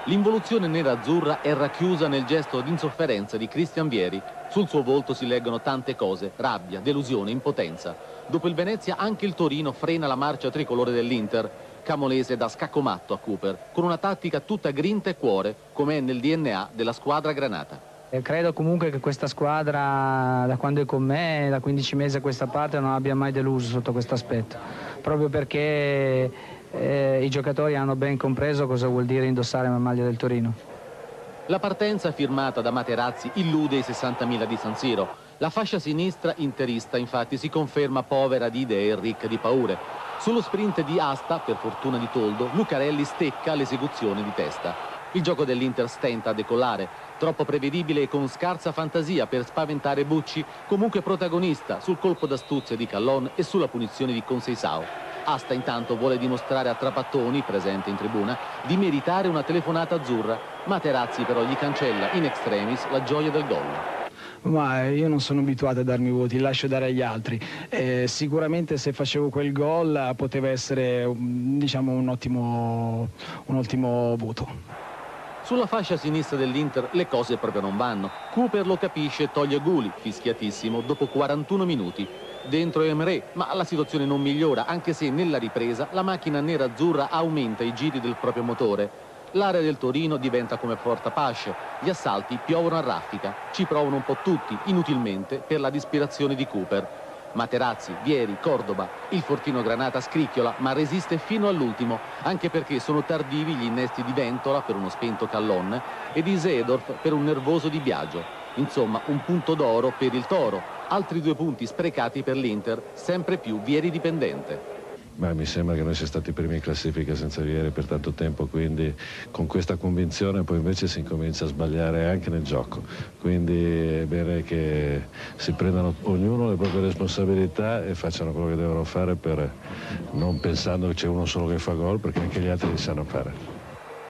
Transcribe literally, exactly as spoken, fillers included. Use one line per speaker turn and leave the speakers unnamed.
L'involuzione nera-azzurra è racchiusa nel gesto d'insofferenza di Christian Vieri. Sul suo volto si leggono tante cose: rabbia, delusione, impotenza. Dopo il Venezia anche il Torino frena la marcia tricolore dell'Inter. Camolese dà scacco matto a Cooper, con una tattica tutta grinta e cuore, come è nel D N A della squadra granata.
E credo comunque che questa squadra, da quando è con me, da quindici mesi a questa parte, non abbia mai deluso sotto questo aspetto, proprio perché eh, i giocatori hanno ben compreso cosa vuol dire indossare la maglia del Torino.
La partenza firmata da Materazzi illude i sessantamila di San Siro. La fascia sinistra interista infatti si conferma povera di idee e ricca di paure. Sullo sprint di asta, per fortuna di Toldo, Lucarelli stecca l'esecuzione di testa. Il gioco dell'Inter stenta a decollare, troppo prevedibile e con scarsa fantasia per spaventare Bucci, comunque protagonista sul colpo d'astuzia di Callon e sulla punizione di Conceição. Asta intanto vuole dimostrare a Trapattoni, presente in tribuna, di meritare una telefonata azzurra. Materazzi però gli cancella in extremis la gioia del gol.
Ma io non sono abituato a darmi voti, lascio dare agli altri. Eh, sicuramente se facevo quel gol poteva essere, diciamo, un ottimo, un ottimo voto.
Sulla fascia sinistra dell'Inter le cose proprio non vanno. Cooper lo capisce e toglie Guli, fischiatissimo, dopo quarantuno minuti. Dentro Emre, ma la situazione non migliora, anche se nella ripresa la macchina nera-azzurra aumenta i giri del proprio motore. L'area del Torino diventa come Portapasce, gli assalti piovono a raffica, ci provano un po' tutti, inutilmente, per la disperazione di Cooper. Materazzi, Vieri, Cordoba, il fortino Granata scricchiola ma resiste fino all'ultimo, anche perché sono tardivi gli innesti di Ventola per uno spento Callon e di Seedorf per un nervoso Di Biagio. Insomma, un punto d'oro per il Toro, altri due punti sprecati per l'Inter, sempre più Vieri dipendente.
Ma mi sembra che noi siamo stati primi in classifica senza Vieri per tanto tempo, quindi con questa convinzione poi invece si incomincia a sbagliare anche nel gioco, quindi è bene che si prendano ognuno le proprie responsabilità e facciano quello che devono fare, per non pensando che c'è uno solo che fa gol, perché anche gli altri li sanno fare.